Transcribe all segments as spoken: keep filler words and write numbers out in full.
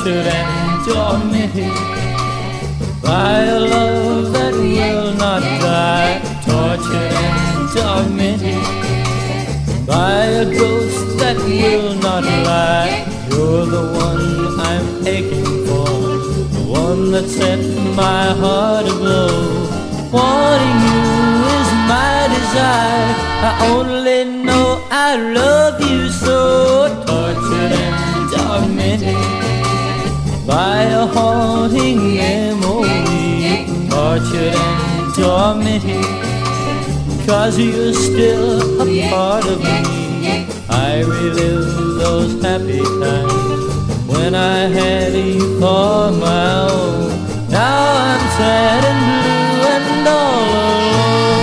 tortured and tormented by a love that will not die, tortured and tormented by a ghost that will not lie. You're the one I'm aching for, the one that set my heart aglow. Wanting you is my desire, I only know I love you so. Tortured and tormented by a haunting memory, tortured and tormented, 'cause you're still a part of me. I relive those happy times when I had you for my own. Now I'm sad and blue and all alone.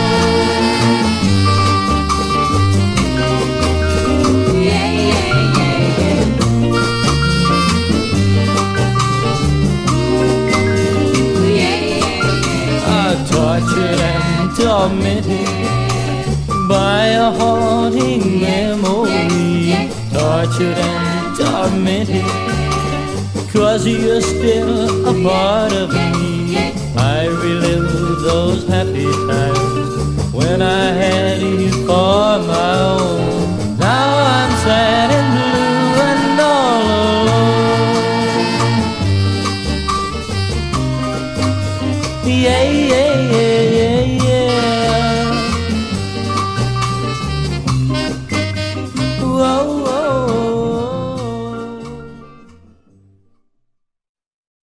Tortured and tormented by a haunting memory, tortured and tormented, 'cause you're still a part of me. I relive those happy times when I had you for my own.